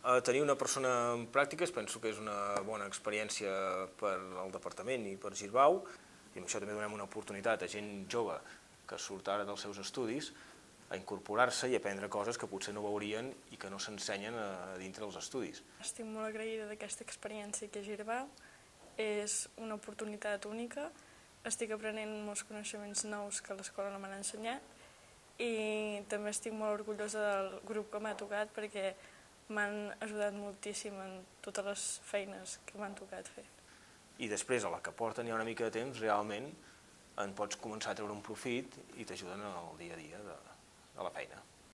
Tenir una persona en pràctiques penso que és una bona experiència per al departament i per Girbau, i amb això també donem una oportunitat a gent jove que surt ara dels seus estudis a incorporar-se i aprendre coses que potser no veurien i que no s'ensenyen a dintre dels estudis. Estic molt agraïda d'aquesta experiència aquí a Girbau, és una oportunitat única, estic aprenent molts coneixements nous que a l'escola no m'han ensenyat i també estic molt orgullosa del grup que m'ha tocat perquè m'han ajudat moltíssim en totes les feines que m'han tocat fer. I després, a la que porten ja una mica de temps, realment en pots començar a treure un profit i t'ajuden al dia a dia de la feina.